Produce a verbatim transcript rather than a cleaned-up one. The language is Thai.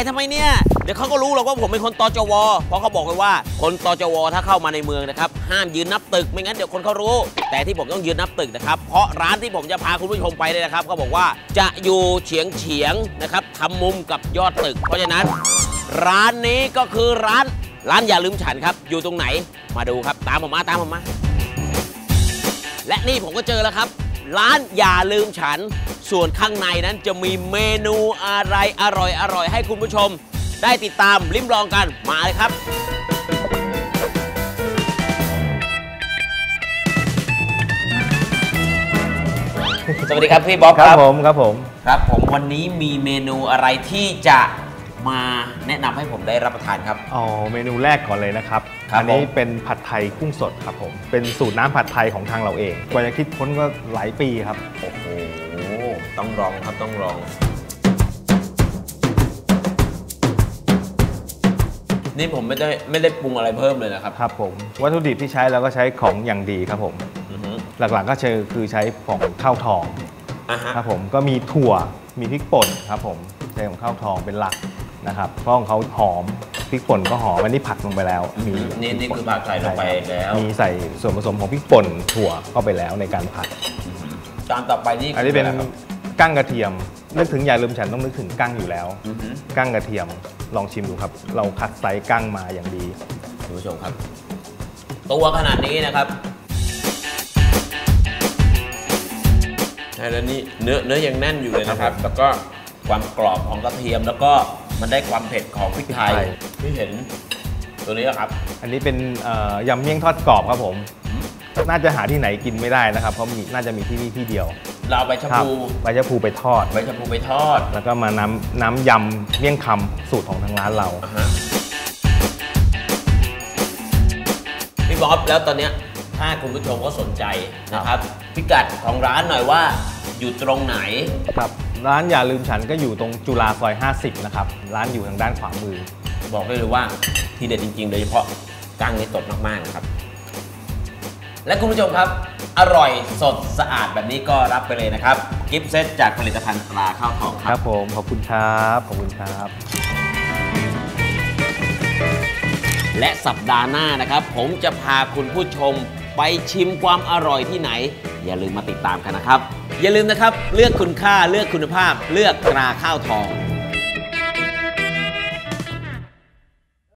ทำไมเนี่ยเดี๋ยวเขาก็รู้หรอกว่าผมเป็นคนตจวเพราะเขาบอกเลยว่าคนตจวถ้าเข้ามาในเมืองนะครับห้ามยืนนับตึกไม่งั้นเดี๋ยวคนเขารู้แต่ที่ผมต้องยืนนับตึกนะครับเพราะร้านที่ผมจะพาคุณผู้ชมไปเลยนะครับเขาบอกว่าจะอยู่เฉียงเฉียงนะครับทำมุมกับยอดตึกเพราะฉะนั้นร้านนี้ก็คือร้านร้านอย่าลืมฉันครับอยู่ตรงไหนมาดูครับตามผมมาตามผมมาและนี่ผมก็เจอแล้วครับร้านอย่าลืมฉันส่วนข้างในนั้นจะมีเมนูอะไรอร่อยอร่อยให้คุณผู้ชมได้ติดตามลิ้มลองกันมาเลยครับสวัสดีครับพี่บ๊อบครับผมครับผมครับผมวันนี้มีเมนูอะไรที่จะมาแนะนำให้ผมได้รับประทานครับอ๋อเมนูแรกก่อนเลยนะครับอันนี้เป็นผัดไทยกุ้งสดครับผมเป็นสูตรน้ำผัดไทยของทางเราเองกว่าจะคิดค้นก็หลายปีครับโอ้โหต้องลองครับต้องลองนี่ผมไม่ได้ไม่ได้ปรุงอะไรเพิ่มเลยนะครับครับผมวัตถุดิบที่ใช้เราก็ใช้ของอย่างดีครับผมหลักๆก็เชอคือใช้ของข้าวทองครับผมก็มีถั่วมีพริกป่นครับผมใช้ของข้าวทองเป็นหลักนะครับเพราะของเขาหอมพริกป่นก็หอมอันนี้ผัดลงไปแล้วมีนี่นี่คือผัดใส่ลงไปแล้วมีใส่ส่วนผสมของพริกป่นถั่วเข้าไปแล้วในการผัดจานต่อไปนี่อันนี้เป็นกั้งกระเทียมนึกถึงอย่าลืมฉันต้องนึกถึงกั้งอยู่แล้วกั้งกระเทียมลองชิมดูครับเราคัดไซส์กั้งมาอย่างดีคุณผู้ชมครับตัวขนาดนี้นะครับแล้วนี่เนื้อเนื้อยังแน่นอยู่เลยนะครับแล้วก็ความกรอบของกระเทียมแล้วก็มันได้ความเผ็ดของพริกไทยที่เห็นตัวนี้ครับอันนี้เป็นยำเมี่ยงทอดกรอบครับผมน่าจะหาที่ไหนกินไม่ได้นะครับเพราะมีน่าจะมีที่นี่ที่เดียวเราใบชะพูใบชะพูไปทอดใบชะพูไปทอดแล้วก็มาน้ำน้ำยำเมี่ยงคำสูตรของทางร้านเราพี่บ๊อบแล้วตอนนี้ถ้าคุณผู้ชมก็สนใจนะครับพิกัดของร้านหน่อยว่าอยู่ตรงไหนครับร้านอย่าลืมฉันก็อยู่ตรงจุฬาซอยห้าสิบนะครับร้านอยู่ทางด้านขวามือบอกได้เลยว่าทีเด็ดจริงๆโดยเฉพาะกั้งนี่สดมากๆนะครับและคุณผู้ชมครับอร่อยสดสะอาดแบบนี้ก็รับไปเลยนะครับกิฟต์เซตจากผลิตภัณฑ์ปลาข้าวทองครับผมขอบคุณครับขอบคุณครับและสัปดาห์หน้านะครับผมจะพาคุณผู้ชมไปชิมความอร่อยที่ไหนอย่าลืมมาติดตามกันนะครับอย่าลืมนะครับเลือกคุณค่าเลือกคุณภาพเลือกตราข้าวทอง